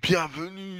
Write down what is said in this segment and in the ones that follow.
Bienvenue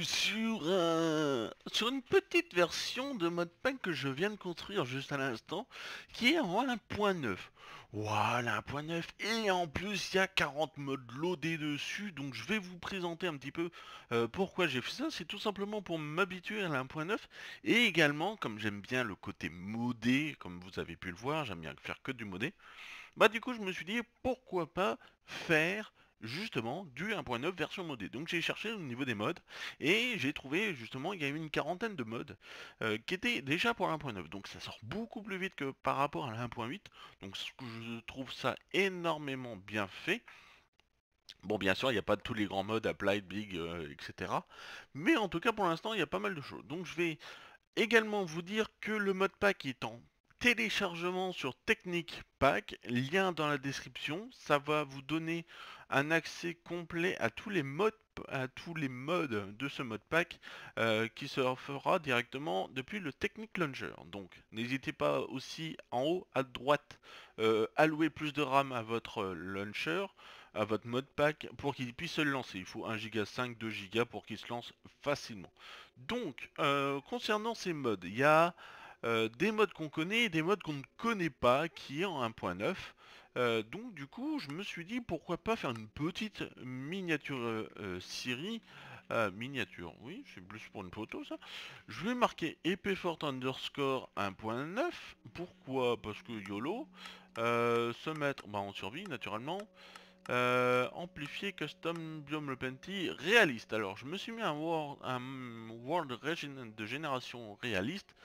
sur une petite version de Modpack que je viens de construire juste à l'instant, qui est en 1.9. Voilà, 1.9, et en plus il y a 40 modes loadés dessus, donc je vais vous présenter un petit peu pourquoi j'ai fait ça. C'est tout simplement pour m'habituer à la 1.9, et également, comme j'aime bien le côté modé, comme vous avez pu le voir, j'aime bien faire que du modé. Bah du coup je me suis dit pourquoi pas faire justement du 1.9 version modée. Donc j'ai cherché au niveau des modes et j'ai trouvé justement il y a eu une quarantaine de modes qui étaient déjà pour 1.9. Donc ça sort beaucoup plus vite que par rapport à la 1.8. Donc je trouve ça énormément bien fait. Bon, bien sûr, il n'y a pas tous les grands modes, Applied, Big, etc. Mais en tout cas, pour l'instant, il y a pas mal de choses. Donc je vais également vous dire que le mode pack est en téléchargement sur Technic Pack, lien dans la description. Ça va vous donner un accès complet à tous les modes de ce mode pack qui se fera directement depuis le Technic Launcher. Donc n'hésitez pas aussi en haut à droite allouer plus de RAM à votre launcher, à votre mode pack pour qu'il puisse se lancer. Il faut 1,5 Go, 2 Go pour qu'il se lance facilement. Donc, concernant ces modes, il y a des modes qu'on connaît et des modes qu'on ne connaît pas, qui est en 1.9. Donc du coup, je me suis dit pourquoi pas faire une petite miniature Siri. Miniature, oui, c'est plus pour une photo ça. Je vais marquer epfort underscore 1.9. Pourquoi? Parce que YOLO. Se mettre bah, en survie naturellement. Amplifier custom biome repenti réaliste. Alors je me suis mis un world de génération réaliste.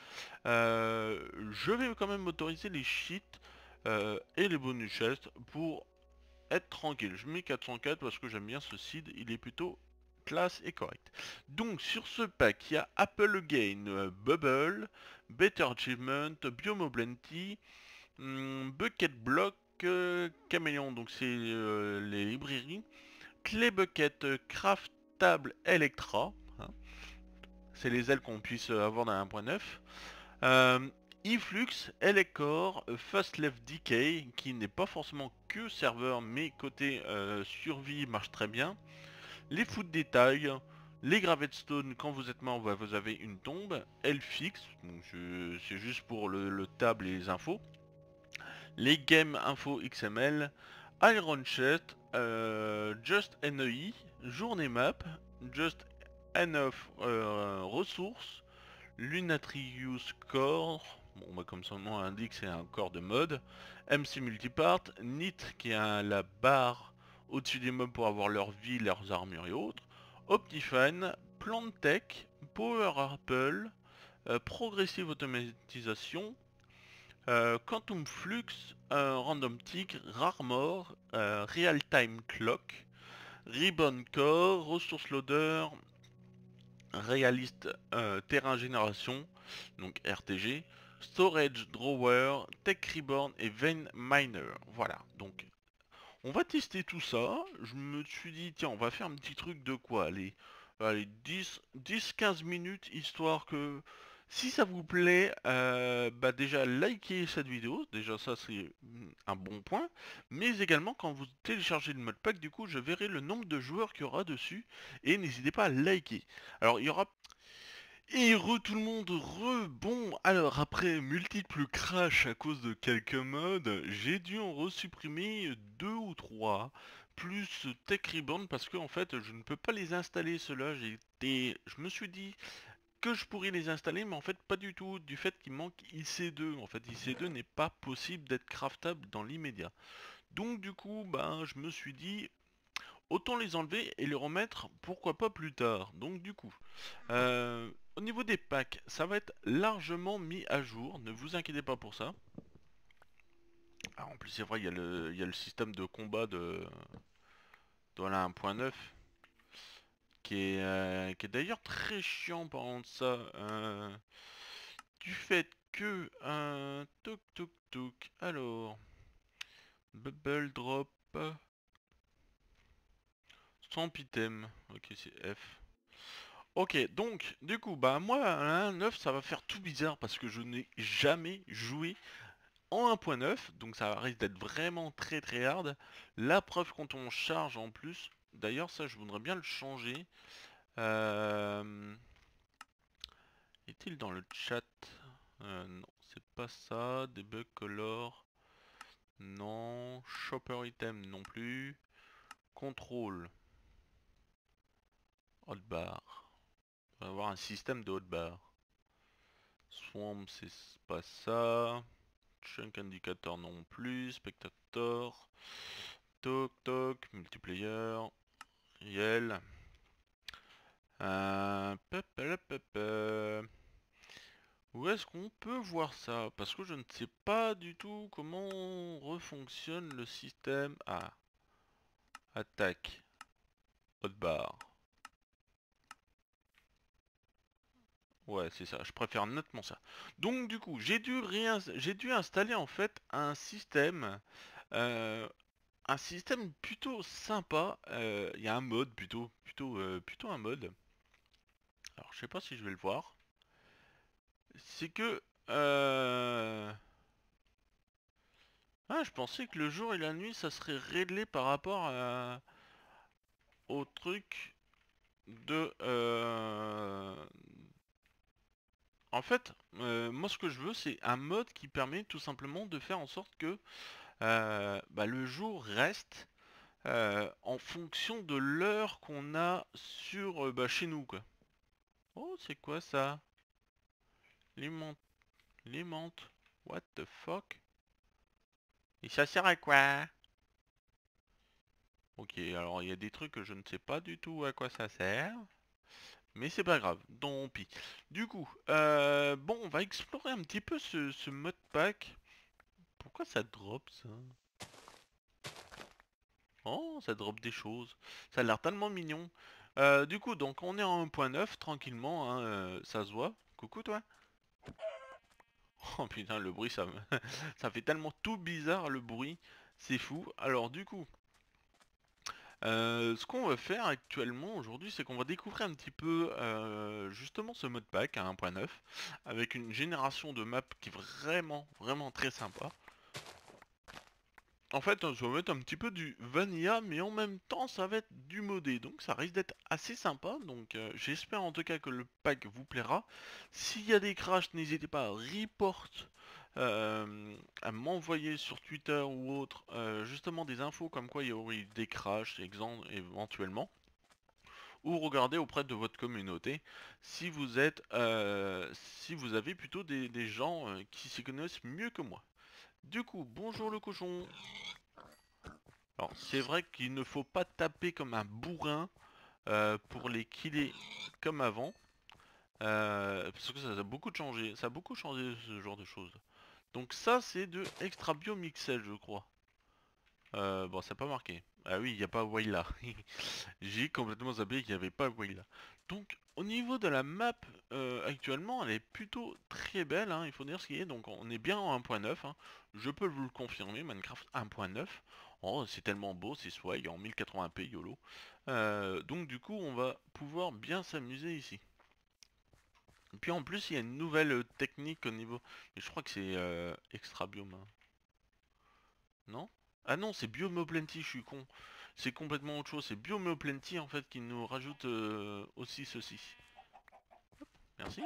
Je vais quand même autoriser les cheats et les bonus chests pour être tranquille. Je mets 404 parce que j'aime bien ce seed, il est plutôt classe et correct. Donc sur ce pack, il y a Apple Again, Bubble, Better Achievement, Biome Plenty, Bucket Block, Caméléon, donc c'est les librairies. Clé Bucket Craftable Electra, hein, c'est les ailes qu'on puisse avoir dans 1.9. Iflux, Elecor, Fast Left Decay, qui n'est pas forcément que serveur, mais côté survie marche très bien. Les fous de détail, les Gravetstone, quand vous êtes mort, vous avez une tombe. Elfix, donc c'est juste pour le table et les infos. Les Game Info XML, Iron Chest, Just NEI, Journée Map, Just Enough Ressources, Lunatrius Core, bon bah comme son nom l'indique c'est un corps de mode, MC Multipart, NIT qui est la barre au-dessus des mobs pour avoir leur vie, leurs armures et autres, Optifine, Plantech, Power Apple, Progressive Automatisation, Quantum Flux, Random Tick, Raremore, Real Time Clock, Ribbon Core, Resource Loader, Realist Terrain Génération, donc RTG, Storage Drawer, Tech Reborn et Vein Miner. Voilà, donc on va tester tout ça. Je me suis dit, tiens, on va faire un petit truc de quoi? Allez 10-15 minutes, histoire que si ça vous plaît, bah déjà likez cette vidéo, déjà ça c'est un bon point, mais également quand vous téléchargez le modpack, du coup je verrai le nombre de joueurs qu'il y aura dessus, et n'hésitez pas à liker. Alors il y aura et tout le monde, bon, alors après multiples crash à cause de quelques modes, j'ai dû en resupprimer deux ou trois, plus Tech Reborn parce que en fait je ne peux pas les installer ceux-là, je me suis dit que je pourrais les installer mais en fait pas du tout, du fait qu'il manque IC2, en fait IC2 n'est pas possible d'être craftable dans l'immédiat. Donc du coup, ben je me suis dit autant les enlever et les remettre, pourquoi pas plus tard. Donc du coup, au niveau des packs, ça va être largement mis à jour, ne vous inquiétez pas pour ça. Ah, en plus c'est vrai, il y a le système de combat de la 1.9 qui est d'ailleurs très chiant par contre ça. Du fait que... toc toc toc. Alors... Bubble drop... Sans item. Ok, c'est F. Ok, donc, du coup, bah moi, à 1.9, ça va faire tout bizarre parce que je n'ai jamais joué en 1.9, donc ça risque d'être vraiment très très hard. La preuve quand on charge en plus, d'ailleurs ça je voudrais bien le changer. Est-il dans le chat? Non, c'est pas ça. Debug color. Non. Shopper item non plus. Contrôle. Hotbar. On va avoir un système de hotbar. Swamp, c'est pas ça. Chunk indicator non plus. Spectator. Toc toc. Multiplayer. Riel. Où est-ce qu'on peut voir ça? Parce que je ne sais pas du tout comment refonctionne le système. Ah, attaque, hotbar. Ouais, c'est ça, je préfère nettement ça. Donc du coup, j'ai dû installer en fait euh, un système plutôt sympa. Il y a un mode plutôt un mode. Alors je sais pas si je vais le voir. C'est que ah, je pensais que le jour et la nuit, ça serait réglé par rapport au truc de... En fait, moi ce que je veux, c'est un mode qui permet tout simplement de faire en sorte que bah, le jour reste en fonction de l'heure qu'on a sur bah, chez nous, quoi. Oh, c'est quoi ça? L'aimante. L'aimante. What the fuck? Et ça sert à quoi? Ok, alors il y a des trucs que je ne sais pas du tout à quoi ça sert. Mais c'est pas grave, tant pis. Du coup, bon, on va explorer un petit peu ce mode pack. Pourquoi ça drop ça? Oh, ça drop des choses. Ça a l'air tellement mignon. Du coup, donc on est en 1.9 tranquillement, hein, ça se voit. Coucou toi. Oh putain, le bruit, ça fait tellement tout bizarre le bruit. C'est fou. Alors du coup, ce qu'on va faire actuellement aujourd'hui, c'est qu'on va découvrir un petit peu justement ce mode pack à 1.9 avec une génération de maps qui est vraiment très sympa. En fait, on va mettre un petit peu du vanilla, mais en même temps, ça va être du modé, donc ça risque d'être assez sympa. Donc, j'espère en tout cas que le pack vous plaira. S'il y a des crashs, n'hésitez pas à report, à m'envoyer sur Twitter ou autre, justement des infos comme quoi il y aurait eu des crashs, éventuellement, ou regardez auprès de votre communauté si vous êtes, si vous avez plutôt des gens qui s'y connaissent mieux que moi. Du coup, bonjour le cochon. Alors, c'est vrai qu'il ne faut pas taper comme un bourrin pour les killer comme avant. Parce que ça a beaucoup changé. Ça a beaucoup changé ce genre de choses. Donc ça, c'est de Extra Bio Mixel, je crois. Bon, c'est pas marqué. Ah oui, il n'y a pas Wayla. J'ai complètement zappé qu'il n'y avait pas Wayla. Donc, au niveau de la map, actuellement, elle est plutôt très belle, hein, il faut dire ce qui est. Donc, on est bien en 1.9, hein. Je peux vous le confirmer, Minecraft 1.9. Oh, c'est tellement beau, c'est swag en 1080p, YOLO. Donc, du coup, on va pouvoir bien s'amuser ici. Et puis, en plus, il y a une nouvelle technique au niveau... Mais je crois que c'est Extra Biome, hein. Non? Ah non, c'est Biome Plenty, je suis con. C'est complètement autre chose, c'est Biome Plenty en fait qui nous rajoute aussi ceci. Merci.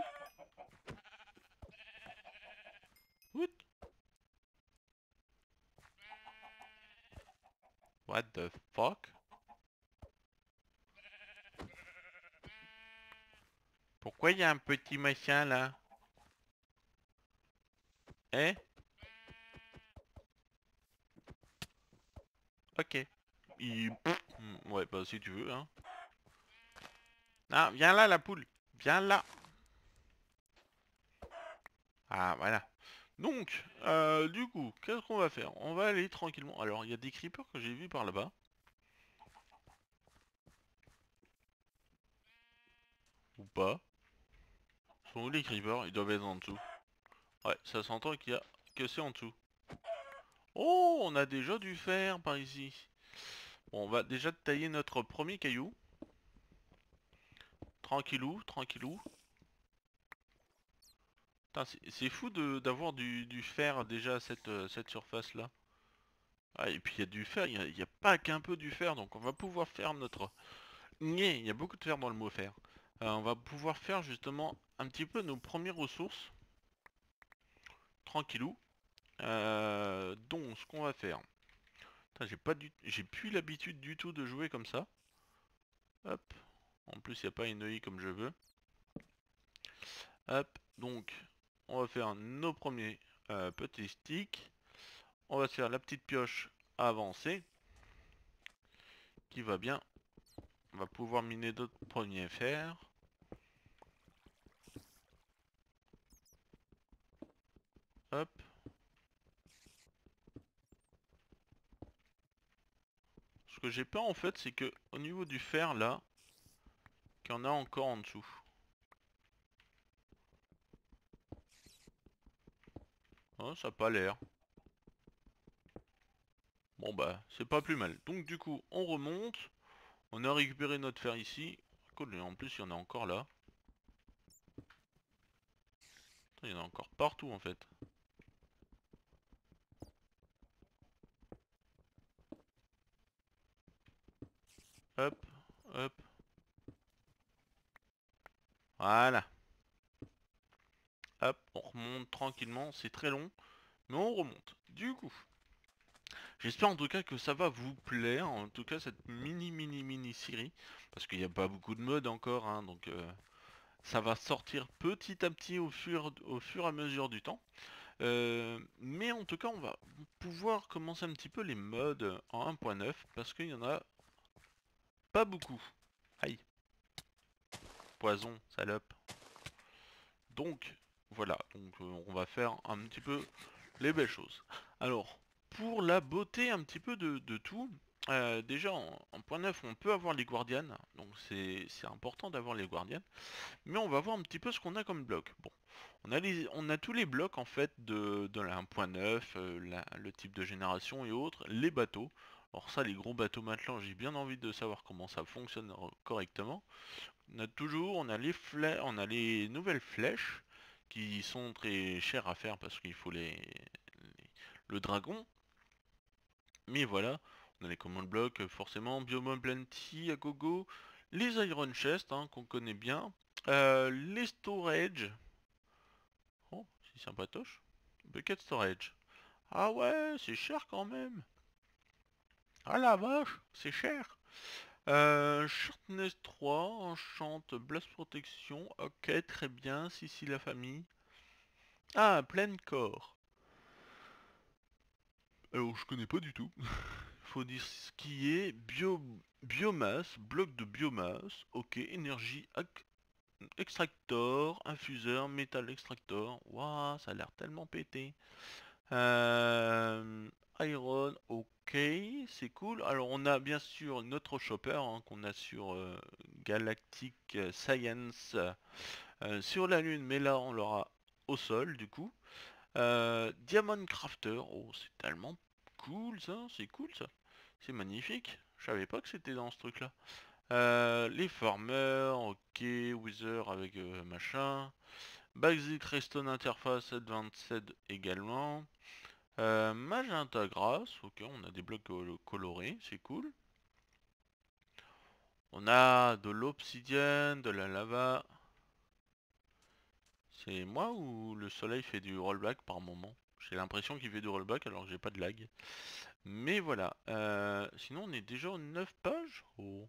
What? What the fuck? Pourquoi il y a un petit machin là? Eh? Ok. Ouais, bah si tu veux, hein. Ah, viens là la poule. Viens là. Ah, voilà. Donc, du coup, qu'est-ce qu'on va faire? On va aller tranquillement. Alors, il y a des creepers que j'ai vus par là-bas. Ou pas. Sont où les creepers? Ils doivent être en dessous. Ouais, ça s'entend qu'il y a... que c'est en dessous. Oh, on a déjà du fer par ici. Bon, on va déjà tailler notre premier caillou. Tranquillou, tranquillou. C'est fou d'avoir du fer déjà à cette surface là. Ah, et puis il y a du fer, il y a pas qu'un peu du fer, donc on va pouvoir faire Il y a beaucoup de fer dans le mot fer. On va pouvoir faire justement un petit peu nos premières ressources, tranquillou. Donc, ce qu'on va faire. Putain, j'ai plus l'habitude du tout de jouer comme ça. Hop. En plus, il n'y a pas une œil comme je veux. Hop. Donc, on va faire nos premiers petits sticks. On va se faire la petite pioche avancée. Qui va bien. On va pouvoir miner d'autres premiers fers. Hop. Ce que j'ai peur en fait, c'est que au niveau du fer là, qu'il y en a encore en dessous. Oh, ça a pas l'air. Bon bah, c'est pas plus mal. Donc du coup, on remonte. On a récupéré notre fer ici. Cool, et en plus, il y en a encore là. Il y en a encore partout en fait. Hop, hop. Voilà. Hop, on remonte tranquillement. C'est très long, mais on remonte. Du coup, j'espère en tout cas que ça va vous plaire. En tout cas, cette mini série. Parce qu'il n'y a pas beaucoup de modes encore, hein, donc ça va sortir petit à petit au fur et à mesure du temps. Mais en tout cas, on va pouvoir commencer un petit peu les modes en 1.9 parce qu'il y en a pas beaucoup. Aïe, poison, salope. Donc, voilà, donc on va faire un petit peu les belles choses. Alors, pour la beauté un petit peu de tout, déjà en point 9 on peut avoir les guardianes, donc c'est important d'avoir les guardianes, mais on va voir un petit peu ce qu'on a comme bloc. Bon, on a tous les blocs en fait de la 1.9, le type de génération et autres, les bateaux. Alors ça, les gros bateaux matelas, j'ai bien envie de savoir comment ça fonctionne correctement. On a les nouvelles flèches qui sont très chères à faire parce qu'il faut le dragon. Mais voilà, on a les command blocks forcément, Biome Plenty à gogo, les Iron Chest hein, qu'on connaît bien, les storage. Oh, c'est sympatoche. Bucket storage. Ah ouais, c'est cher quand même. Ah la vache, c'est cher. Sharpness 3, enchante, blast protection, ok, très bien, si la famille. Ah, plein corps. Alors, je connais pas du tout. Faut dire ce qui est biomasse, bloc de biomasse, ok, énergie extractor, infuseur, métal extractor. Waouh, ça a l'air tellement pété. Euh, Iron, ok, c'est cool. Alors on a bien sûr notre chopper hein, qu'on a sur Galactic Science sur la Lune, mais là on l'aura au sol du coup. Diamond Crafter, oh c'est tellement cool ça, c'est cool ça. C'est magnifique. Je savais pas que c'était dans ce truc là. Les farmers, ok, Wither avec machin. Basic Redstone Interface Advanced également. Magenta Grass, ok, on a des blocs colorés, c'est cool. On a de l'obsidienne, de la lava. C'est moi ou le soleil fait du rollback par moment? J'ai l'impression qu'il fait du rollback alors que j'ai pas de lag. Mais voilà. Sinon on est déjà aux 9 pages? Oh.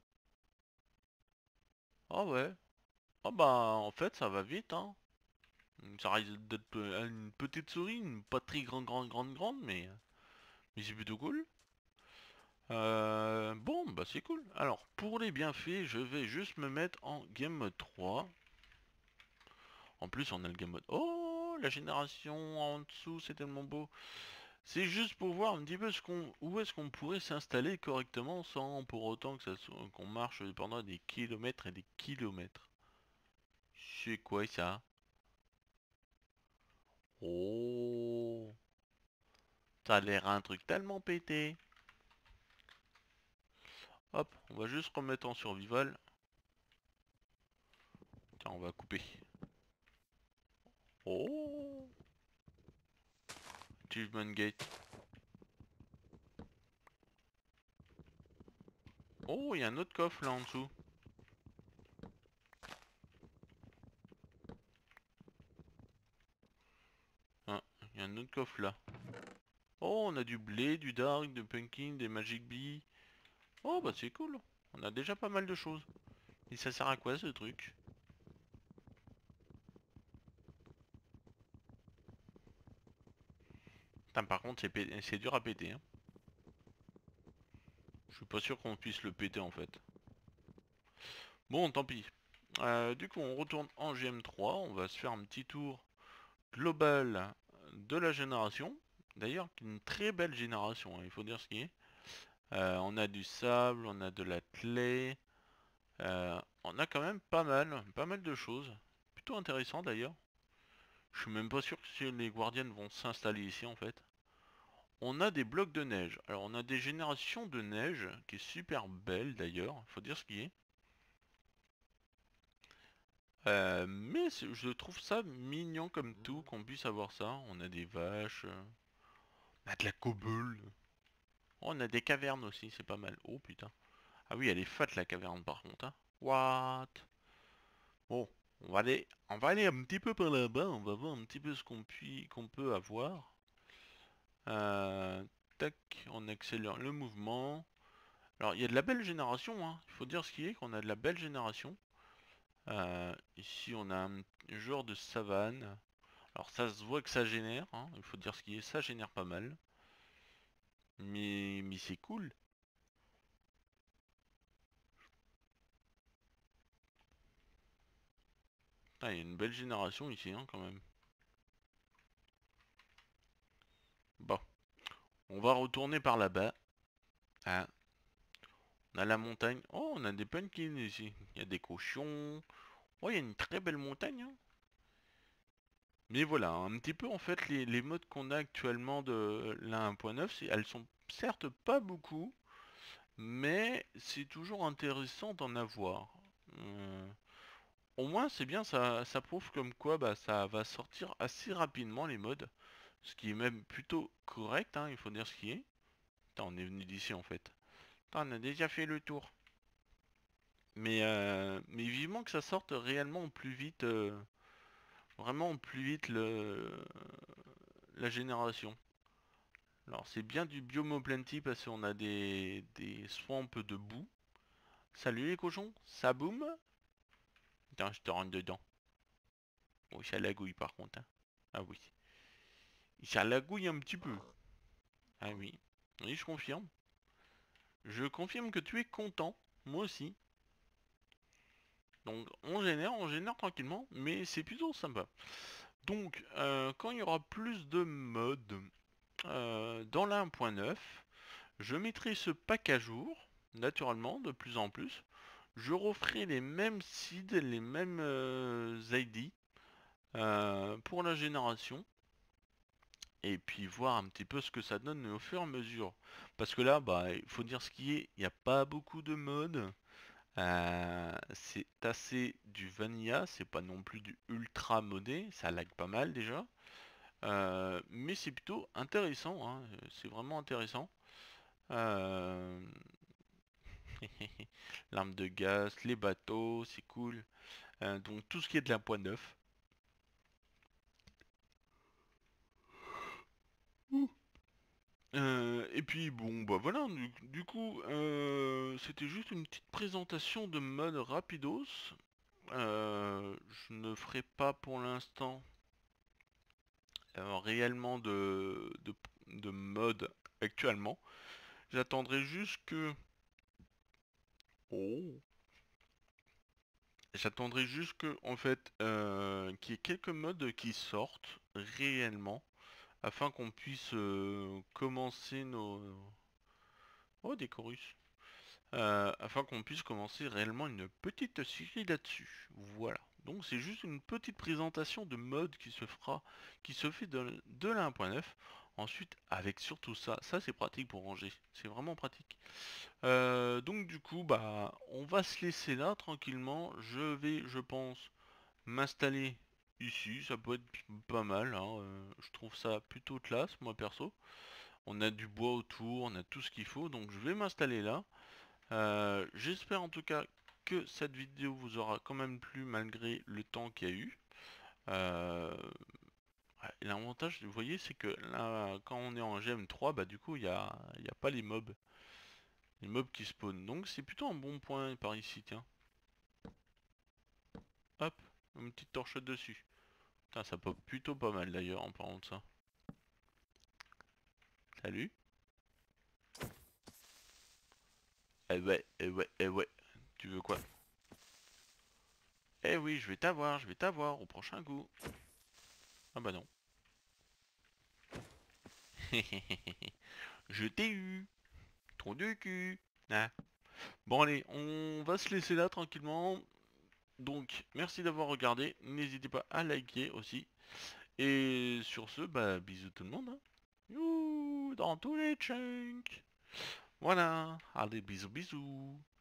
Ah ouais. Ah bah en fait ça va vite hein. Ça risque d'être une petite souris, une pas très grande, mais c'est plutôt cool. Bon, bah c'est cool. Alors, pour les bienfaits, je vais juste me mettre en game mode 3. En plus, on a le game mode... Oh, la génération en dessous, c'est tellement beau. C'est juste pour voir un petit peu où est-ce qu'on pourrait s'installer correctement sans pour autant que qu'on marche pendant des kilomètres et des kilomètres. C'est quoi ça? Oh, ça a l'air un truc tellement pété. Hop, on va juste remettre en survival. Tiens, on va couper. Oh, achievement gate. Oh, il y a un autre coffre là en dessous. coffre là? Oh, on a du blé, du dark, du pumpkin, des magic bee. Oh bah c'est cool. On a déjà pas mal de choses. Et ça sert à quoi ce truc? Putain, par contre c'est dur à péter, hein. Je suis pas sûr qu'on puisse le péter en fait. Bon, tant pis. Du coup, on retourne en GM3. On va se faire un petit tour global de la génération. D'ailleurs, une très belle génération, hein, il faut dire ce qui est. On a du sable, on a de la clay. On a quand même pas mal de choses. Plutôt intéressant d'ailleurs. Je suis même pas sûr que les Guardians vont s'installer ici en fait. On a des blocs de neige. Alors on a des générations de neige qui est super belle d'ailleurs, faut dire ce qui est. Mais je trouve ça mignon comme tout qu'on puisse avoir ça. On a des vaches, on a de la cobble. Oh, on a des cavernes aussi, c'est pas mal. Oh putain. Ah oui, elle est fat la caverne par contre, hein. What? Bon, on va aller un petit peu par là-bas, on va voir un petit peu ce qu'on peut avoir. Euh, Tac, on accélère le mouvement. Alors, il y a de la belle génération, hein. Il faut dire ce qui est, qu'on a de la belle génération. Ici, on a un genre de savane. Alors, ça se voit que ça génère, hein. Il faut dire ce qui est, ça génère pas mal. Mais c'est cool. Ah, il y a une belle génération ici, hein, quand même. Bon, on va retourner par là-bas. Ah, on a la montagne. Oh, on a des pumpkins ici. Il y a des cochons. Oh, il y a une très belle montagne, hein. Mais voilà, un petit peu en fait les modes qu'on a actuellement de la 1.9, elles sont certes pas beaucoup, mais c'est toujours intéressant d'en avoir. Euh, Au moins c'est bien, ça prouve comme quoi bah, ça va sortir assez rapidement les modes, ce qui est même plutôt correct, hein, il faut dire ce qui est. Putain, on est venu d'ici en fait. Putain, on a déjà fait le tour. Mais vivement que ça sorte réellement au plus vite, vraiment au plus vite la génération. Alors c'est bien du Biomo Plenty parce qu'on a des swamps de boue. Salut les cochons, ça boum? Putain, je te rentre dedans. Oh, ça lagouille par contre, hein. Ah oui. Ça lagouille un petit peu. Ah oui. Oui, je confirme. Je confirme que tu es content. Moi aussi. Donc on génère tranquillement, mais c'est plutôt sympa. Donc quand il y aura plus de modes dans la 1.9, je mettrai ce pack à jour, naturellement, de plus en plus. Je referai les mêmes seeds, les mêmes ID pour la génération. Et puis voir un petit peu ce que ça donne au fur et à mesure. Parce que là, bah, il faut dire ce qui est, il n'y a pas beaucoup de modes. C'est assez du vanilla, c'est pas non plus du ultra modé, ça lag pas mal déjà. Mais c'est plutôt intéressant, hein, c'est vraiment intéressant. Euh, L'arme de gaz, les bateaux, c'est cool. Donc tout ce qui est de la point neuf. Et puis bon bah voilà, du coup c'était juste une petite présentation de mode rapidos. Je ne ferai pas pour l'instant réellement de mode actuellement. J'attendrai juste que... Oh. J'attendrai juste que en fait qu'il y ait quelques modes qui sortent réellement afin qu'on puisse commencer nos... Oh, des chorus. Afin qu'on puisse commencer réellement une petite série là-dessus. Voilà. Donc c'est juste une petite présentation de mode qui se fera, qui se fait de la 1.9. Ensuite, avec surtout ça c'est pratique pour ranger. C'est vraiment pratique. Donc du coup, bah, on va se laisser là tranquillement. Je vais, je pense, m'installer ici. Ça peut être pas mal, hein. Je trouve ça plutôt classe, moi perso. On a du bois autour, on a tout ce qu'il faut, donc je vais m'installer là. J'espère en tout cas que cette vidéo vous aura quand même plu malgré le temps qu'il y a eu. Euh, Ouais, et l'avantage, vous voyez, c'est que là, quand on est en GM3, bah du coup, il y a pas les mobs qui spawnent. Donc c'est plutôt un bon point par ici, tiens. Hop, une petite torche dessus. Putain, ça pop plutôt pas mal d'ailleurs en parlant de ça. Salut. Eh ouais, eh ouais, eh ouais. Tu veux quoi? Eh oui, je vais t'avoir au prochain coup. Ah bah non. Je t'ai eu. Trop de cul. Ah. Bon allez, on va se laisser là tranquillement. Donc, merci d'avoir regardé. N'hésitez pas à liker aussi. Et sur ce, bah bisous tout le monde, hein. Youhou, dans tous les chunks. Voilà. Allez, bisous bisous.